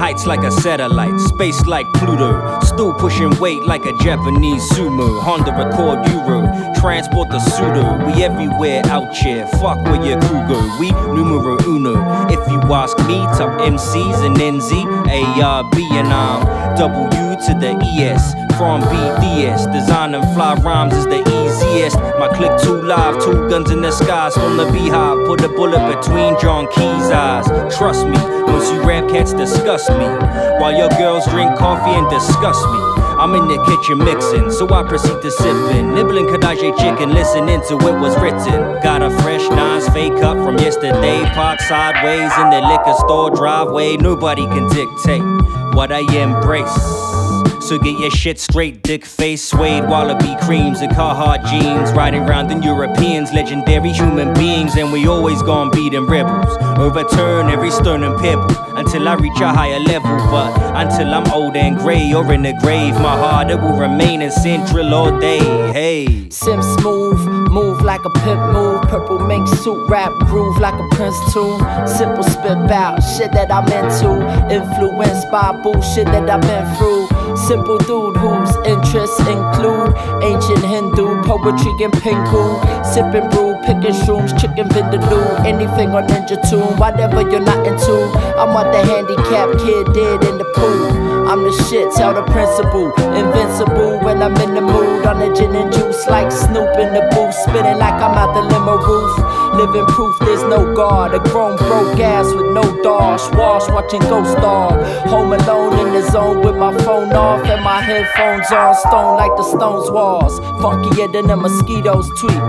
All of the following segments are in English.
Heights like a satellite, space like Pluto. Stool pushing weight like a Japanese sumo. Honda Accord Euro, transport the pseudo. We everywhere out here, fuck where your crew go. We numero uno. If you ask me, top MCs and NZ, ARB and I'm W to the ES. From BDS, design and fly rhymes is the easiest. My click too live, 2 guns in the skies from the beehive. Put a bullet between John Key's eyes. Trust me, once you rap cats disgust me, while your girls drink coffee and discuss me. I'm in the kitchen mixing, so I proceed to sipping, nibbling Kadaje chicken, listening to it was written. Got a fresh nines fake up from yesterday, parked sideways in the liquor store driveway. Nobody can dictate what I embrace. So get your shit straight, dick face, suede wallaby creams and Carhartt jeans. Riding round in Europeans, legendary human beings, and we always gon' be them rebels. Overturn every stone and pebble until I reach a higher level. But until I'm old and gray or in the grave, my heart it will remain in Central all day. Hey, Sim smooth, move like a pimp move. Purple mink suit, rap groove like a Prince tune. Simple spit out shit that I'm into, influenced by bullshit that I've been through. Simple dude whose interests include ancient Hindu poetry and pinku. Sipping brew, picking shrooms, chicken vindaloo. Anything on Ninja Tune, whatever you're not into. I'm what the handicapped kid did in the pool. I'm the shit, tell the principal. Invincible when I'm in the mood. On the gin and juice like Snoop in the booth. Spinning like I'm out the limo roof. Living proof there's no God. A grown broke ass with no dosh. Wash watching Ghost Dog. Home alone in the zone with my phone off and my headphones on. Stone like the Stones walls. Funkier than the mosquitoes tweet.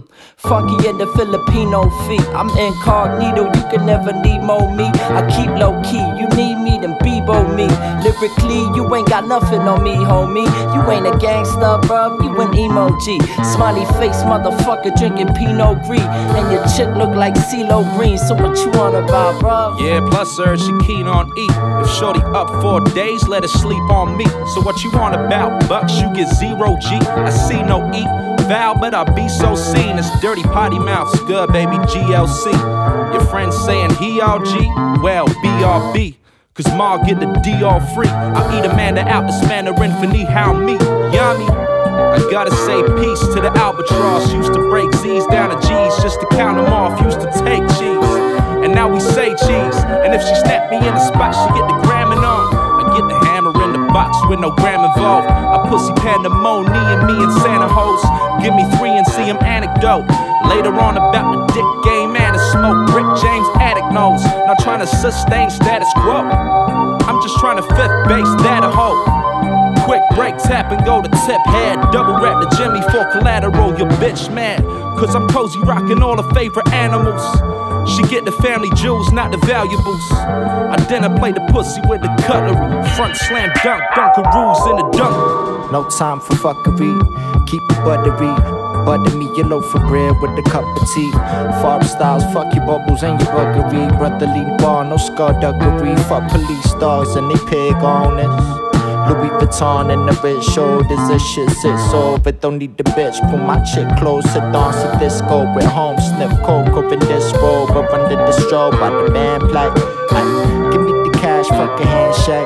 Funkier than Filipino feet. I'm incognito, you can never Nemo me. I keep low key, you need me, then Bebo me. Lyrically, you ain't got nothing on me, homie. You ain't a gangster, bruv, you an emoji. Smiley face motherfucker drinking Pinot Gris. And your chick look like CeeLo Green, so what you on about, bruv? Yeah, plus her, she keen on eat. If shorty up 4 days, let her sleep on me. So what you on about, bucks? You get 0 G. I see no E. Val, but I be so seen. It's dirty potty mouths, good baby GLC. Your friends saying he all G, well BRB. Cause Ma get the D all free. I eat Amanda out, this Mandarin for knee, how me, yummy. I gotta say peace to the albatross. Used to break Z's down to G's just to count them off. Used to take cheese, and now we say cheese. And if she snap me in the spot, she get the gramming on. I get the hammer in the box with no gram involved. I pussy pandemonium, me and Santa host. Give me 3 and see him anecdote. Later on about the dick game and the smoke. Rick James addict knows. Not trying to sustain status quo. I'm just trying to 5th base that a hoe. Quick break, tap and go to tip head. Double rap the Jimmy for collateral, your bitch mad. Cause I'm cozy rocking all her favorite animals. She get the family jewels, not the valuables. I dinner play the pussy with the cutlery. Front slam dunk, dunkaroos in the dunk. No time for fuckery, keep it buttery. Butter me your loaf of bread with a cup of tea. Farm styles, fuck your bubbles and your buggery. Brotherly bar, no skullduggery. Fuck police dogs and they pig on us. Louis Vuitton and the red shoulders, this shit sits over. Don't need the bitch, pull my chick close to dance a disco. At home, sniff coke over this robe. Up under the strobe by the band play. Give me the cash, fuck a handshake.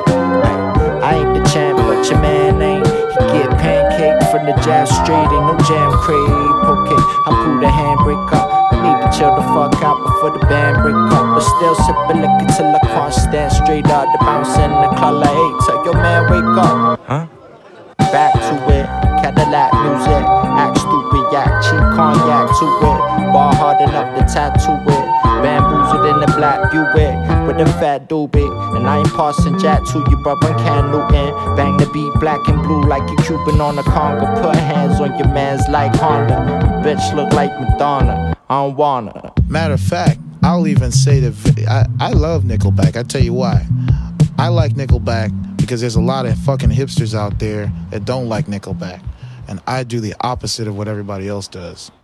I ain't the champ, but your man ain't. He get pancake from the jab straight, ain't no jam crepe. Okay, I pull the handbrake up. Need to chill the fuck out before the band break up. But still sipping liquor till I can't stand. Straight out the bounce in the color 8. Tell your man wake up. Huh? Back to it, Cadillac music. Act stupid, yak, cheap cognac to it. Bar hard enough to tattoo it. Bamboozled in the black Buick with a fat doobie. And I ain't passing Jack to you, bruh, I'm Cam Newton. Bang the beat black and blue like you Cuban on a conga. Put hands on your mans like Honda. Bitch look like Madonna. I don't wanna. Matter of fact, I'll even say that I love Nickelback. I tell you why. I like Nickelback because there's a lot of fucking hipsters out there that don't like Nickelback. And I do the opposite of what everybody else does.